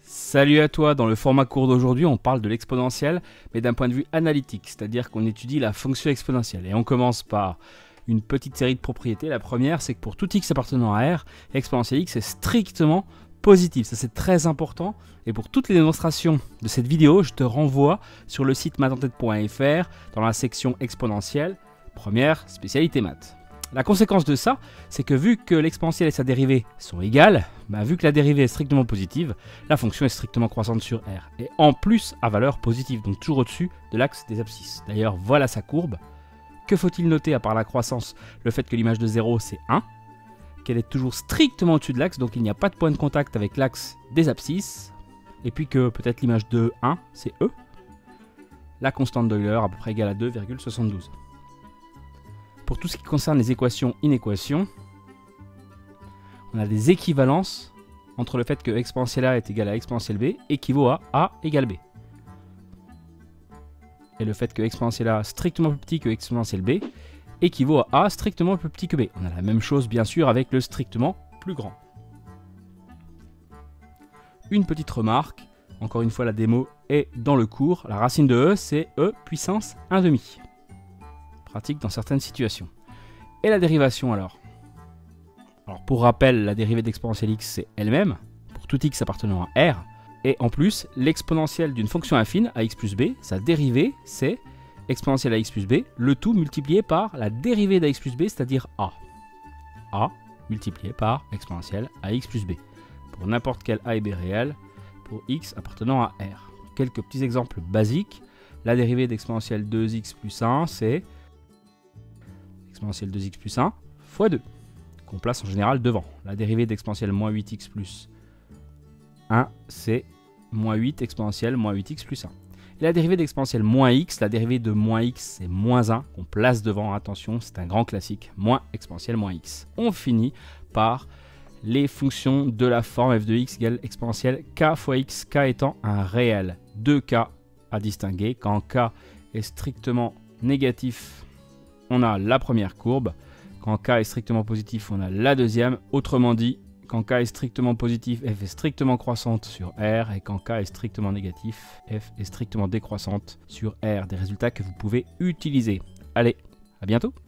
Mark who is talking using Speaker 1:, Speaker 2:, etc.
Speaker 1: Salut à toi, dans le format court d'aujourd'hui on parle de l'exponentielle mais d'un point de vue analytique, c'est-à-dire qu'on étudie la fonction exponentielle et on commence par une petite série de propriétés. La première c'est que pour tout x appartenant à R, l'exponentielle x est strictement positive, ça c'est très important et pour toutes les démonstrations de cette vidéo je te renvoie sur le site mathsentête.fr dans la section exponentielle, première spécialité maths. La conséquence de ça, c'est que vu que l'exponentielle et sa dérivée sont égales, vu que la dérivée est strictement positive, la fonction est strictement croissante sur R. Et en plus à valeur positive, donc toujours au-dessus de l'axe des abscisses. D'ailleurs, voilà sa courbe. Que faut-il noter à part la croissance? Le fait que l'image de 0 c'est 1, qu'elle est toujours strictement au-dessus de l'axe, donc il n'y a pas de point de contact avec l'axe des abscisses, et puis que peut-être l'image de 1 c'est E, la constante d'Euler à peu près égale à 2,72. Pour tout ce qui concerne les équations-inéquations, on a des équivalences entre le fait que exponentielle A est égal à exponentielle B équivaut à A égale B. Et le fait que exponentielle A strictement plus petit que exponentielle B équivaut à A strictement plus petit que B. On a la même chose bien sûr avec le strictement plus grand. Une petite remarque, encore une fois la démo est dans le cours, la racine de E c'est E puissance 1/2. Pratique dans certaines situations. Et la dérivation alors? Alors pour rappel, la dérivée d'exponentielle x c'est elle-même, pour tout x appartenant à R, et en plus l'exponentielle d'une fonction affine ax plus b, sa dérivée c'est exponentielle ax plus b, le tout multiplié par la dérivée d'ax plus b, c'est-à-dire a. A multiplié par exponentielle ax plus b, pour n'importe quel a et b réel, pour x appartenant à R. Quelques petits exemples basiques, la dérivée d'exponentielle 2x plus 1 c'est exponentielle 2x plus 1 fois 2, qu'on place en général devant. La dérivée d'exponentielle moins 8x plus 1, c'est moins 8 exponentielle moins 8x plus 1. Et la dérivée d'exponentielle moins x, la dérivée de moins x, c'est moins 1, qu'on place devant. Attention, c'est un grand classique, moins exponentielle moins x. On finit par les fonctions de la forme f de x égale exponentielle k fois x, k étant un réel. 2k à distinguer. Quand k est strictement négatif, on a la première courbe, quand k est strictement positif, on a la deuxième. Autrement dit, quand k est strictement positif, f est strictement croissante sur R, et quand k est strictement négatif, f est strictement décroissante sur R. Des résultats que vous pouvez utiliser. Allez, à bientôt!